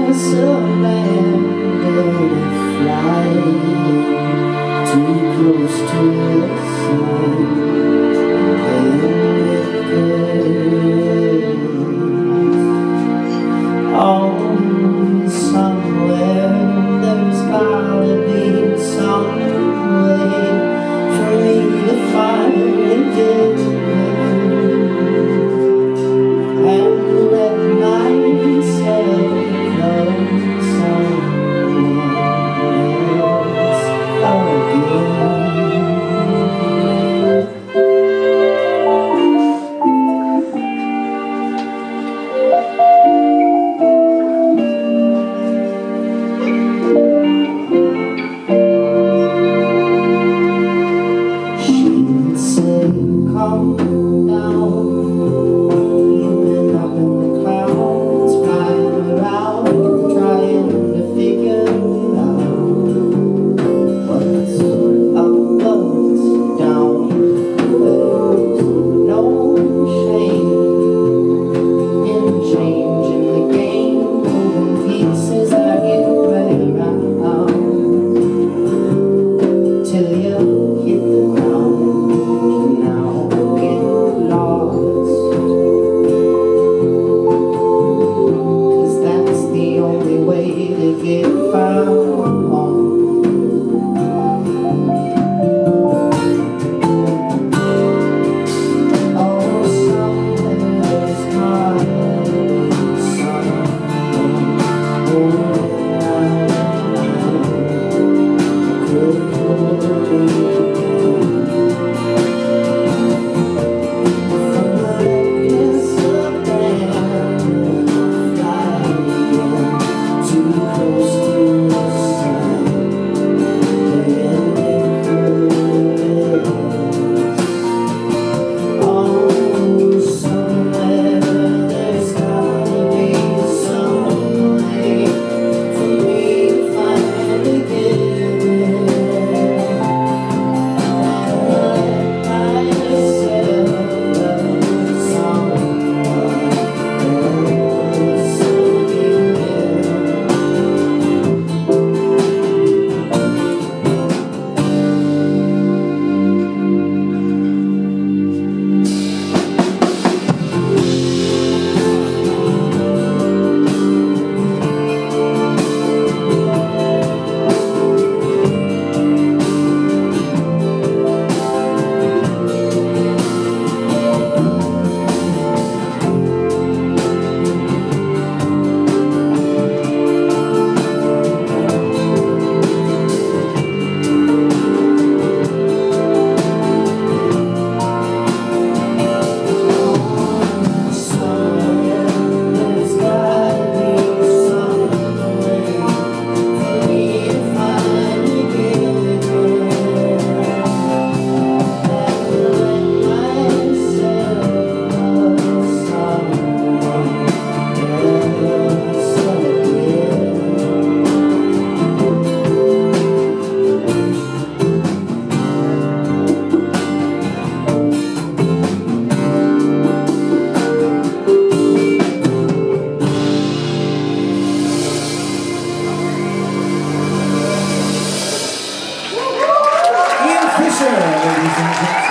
Too close to the sun, oh, somewhere there's gotta be some way for me to find again and let myself love someone else again. Calm down, you've been up in the clouds, flying around, trying to figure out what's up, what's down. There's no shame in changing the game, moving pieces that you play around till you hit the ground. Get found oh, somewhere's ladies and gentlemen.